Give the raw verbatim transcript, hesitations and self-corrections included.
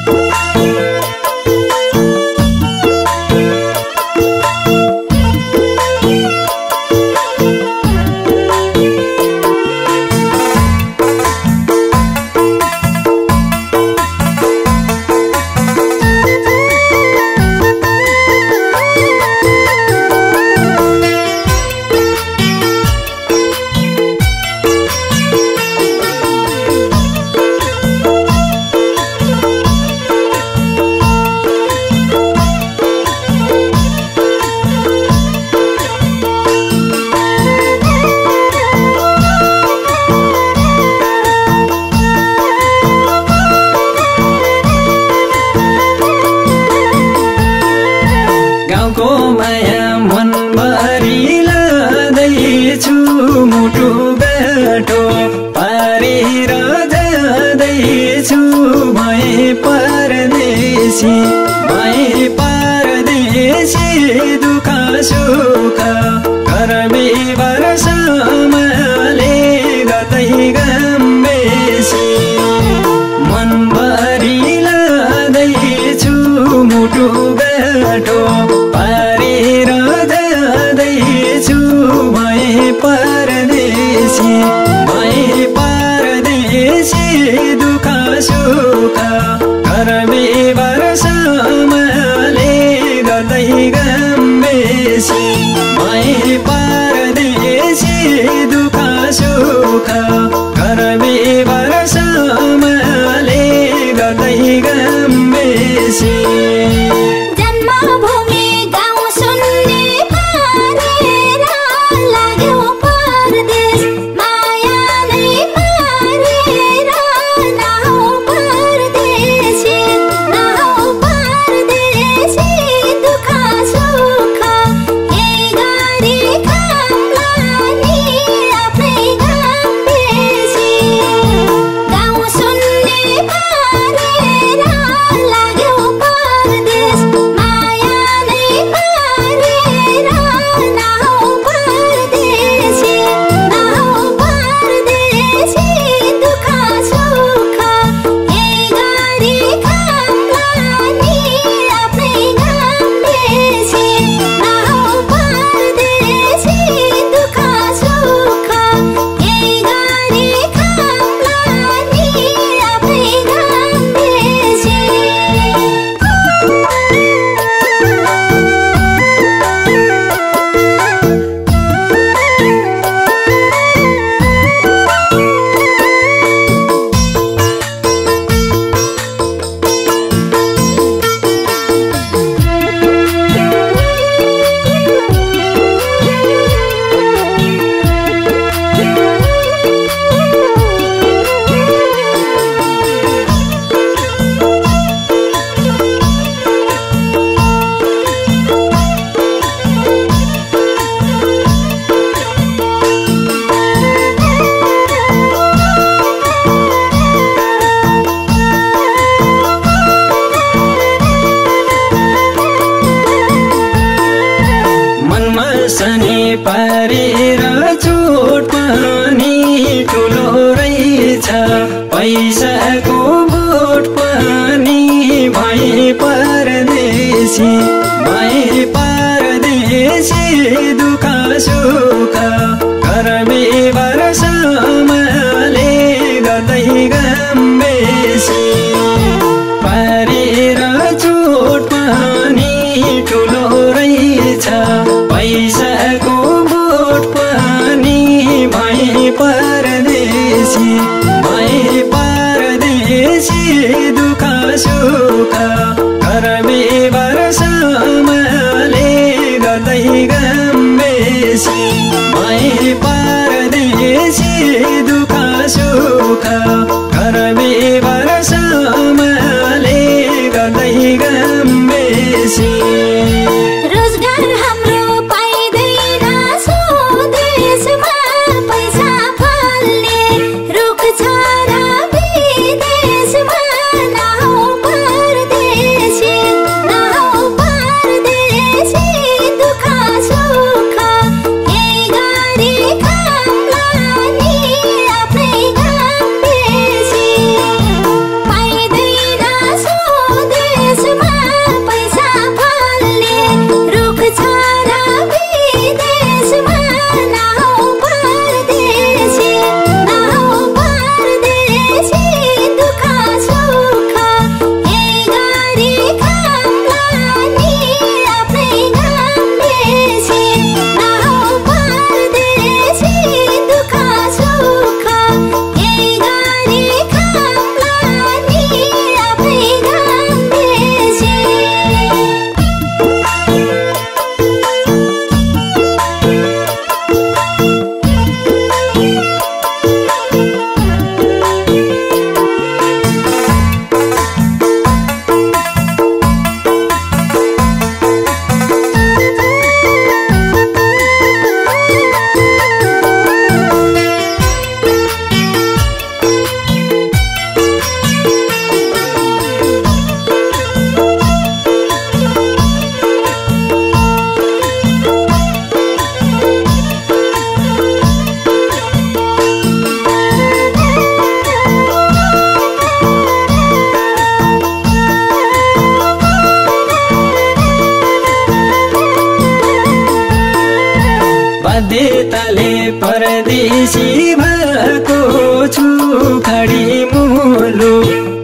भई परदेशी दुख सुख कर्मी वर्ष माले गतै गम्बेसी मनभरि लाँदैछु मुटु गाँठो पारेर जाँदैछु भई परदेशी भई परदेशी दुख सुख कर्मी वर्ष माले गतै गम्बेसी भई परदेशी दुख सुख कर्मी वर्ष माले गतै गम्बेसी सनी पारेर चोट पनि ठुलो रहेछ पैसाको बोट पनि भई परदेशी भई परदेशी दुख सुख कर्मी वर्ष माले गतै गम्बेसी पारेर चोट पनि ठुलो रहेछ पैसाको बोट पनि भई परदेशी भई परदेशी दुख सुख कर्मी वर्ष माले गतै गम्बेसी भई परदेशी दुख सुख कर्मी वर्ष माले गतै गम्बेसी रुख छारा विदेशमा नौ यताले परदेशी भएको छु खडी मुलुक